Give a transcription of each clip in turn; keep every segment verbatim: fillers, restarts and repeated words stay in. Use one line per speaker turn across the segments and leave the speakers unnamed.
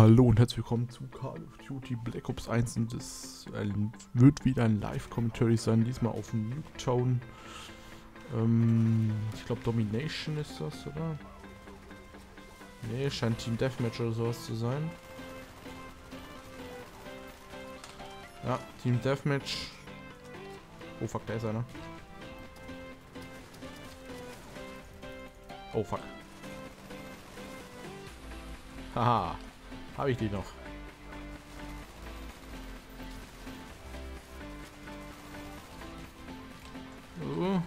Hallo und herzlich willkommen zu Call of Duty Black Ops eins und es äh, wird wieder ein Live-Commentary sein, diesmal auf Nuketown. Ähm, ich glaube Domination ist das, oder? Ne, scheint Team Deathmatch oder sowas zu sein. Ja, Team Deathmatch. Oh fuck, da ist einer. Oh fuck. Haha, habe ich die noch. So.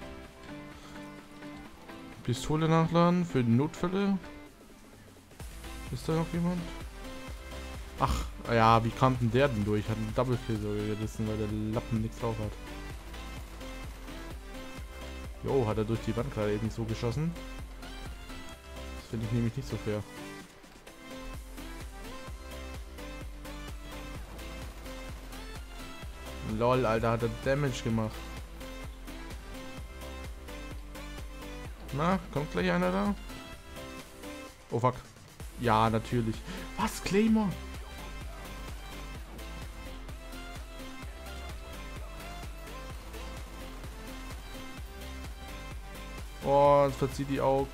Pistole nachladen für die Notfälle. Ist da noch jemand? Ach, ja, wie kam denn der denn durch? Hat einen Double Kill so gerissen, weil der Lappen nichts drauf hat. Jo, hat er durch die Wand gerade eben so geschossen. Das finde ich nämlich nicht so fair. Lol, Alter, hat er Damage gemacht. Na, kommt gleich einer da? Oh fuck. Ja, natürlich. Was, Claymore? Oh, jetzt verzieht die Augen.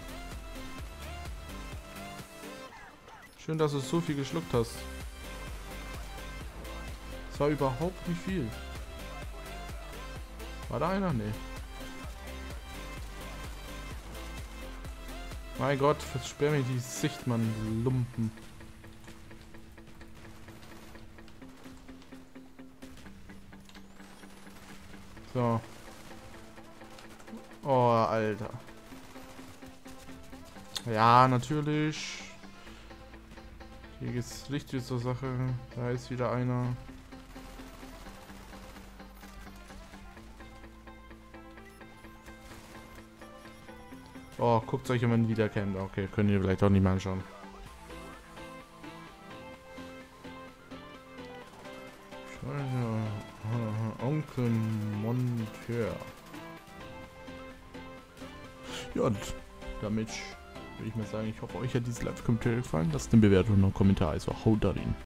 Schön, dass du so viel geschluckt hast. Das war überhaupt nicht viel. War da einer? Nee. Mein Gott, versperr mir die Sicht, Mann, Lumpen. So. Oh, Alter. Ja, natürlich. Hier geht's richtig zur Sache. Da ist wieder einer. Oh, guckt euch jemand wieder kennt. Okay, könnt ihr vielleicht auch nicht mal anschauen. Onkel Monteur. Ja, und damit würde ich mal sagen, ich hoffe, euch hat dieses Live-Commentary gefallen. Lasst eine Bewertung und einen Kommentar. Also haut da rein.